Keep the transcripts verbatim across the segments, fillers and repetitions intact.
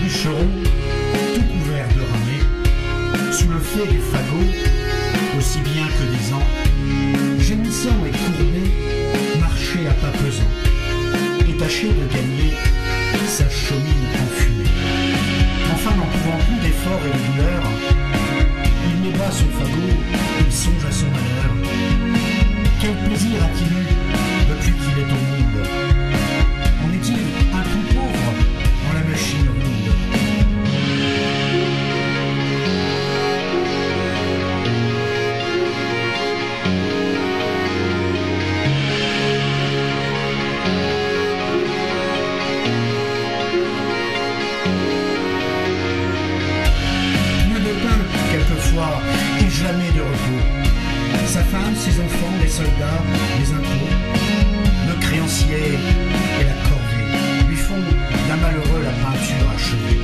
bûcheron, tout couvert de ramée, sous le fait du fagot, aussi bien que des ans, gémissant et courbé, marchait à pas pesant, et tâchait de gagner sa chaumine enfumée. Enfin, n'en pouvant plus d'efforts et de douleur, il met bas son fagot, il songe à son malheur. Quel plaisir a-t-il eu depuis qu'il est au monde? En est-il un plus pauvre dans la machine ronde? Quelquefois et jamais de repos. Sa femme, ses enfants, les soldats, les impôts, le créancier et la corvée lui font d'un malheureux la peinture achevée.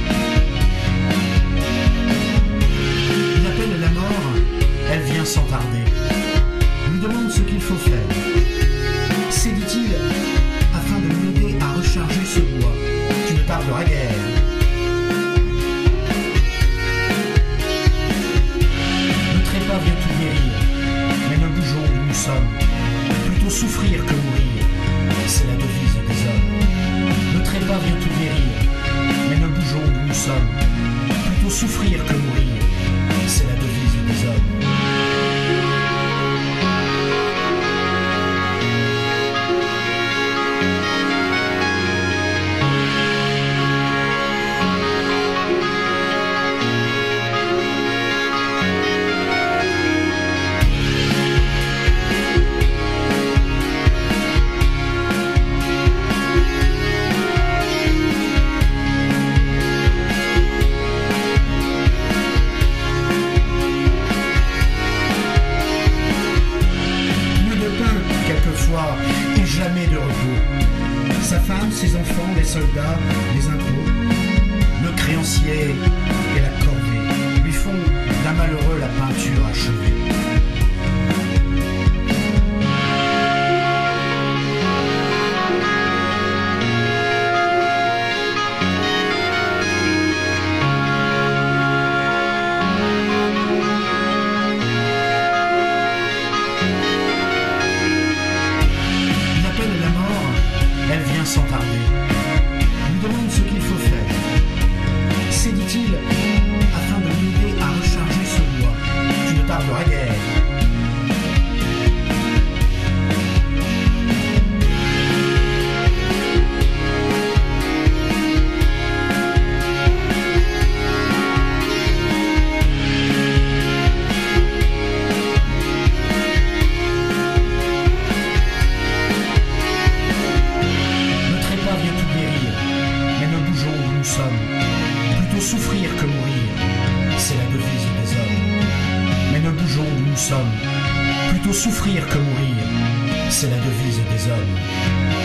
Il appelle la mort, elle vient sans tarder, lui demande ce qu'il faut faire. C'est, dit-il, afin de m'aider à recharger ce bois, tu ne tarderas guère. Pas vient tout guérir, mais ne bougeons où nous sommes, plutôt souffrir que mourir, c'est la devise des hommes. Ne trépas vient tout guérir, mais ne bougeons où nous sommes, plutôt souffrir que mourir, c'est la devise des hommes. Et jamais de repos. Sa femme, ses enfants, les soldats, les impôts, le créancier et la corvée lui font d'un malheureux la peinture achevée. Sans tarder, lui demande ce qu'il faut faire. C'est, dit-il, afin de m'aider à recharger ce bois, tu ne tarderas guère. Plutôt souffrir que mourir, c'est la devise des hommes. Mais ne bougeons d'où nous sommes, plutôt souffrir que mourir, c'est la devise des hommes.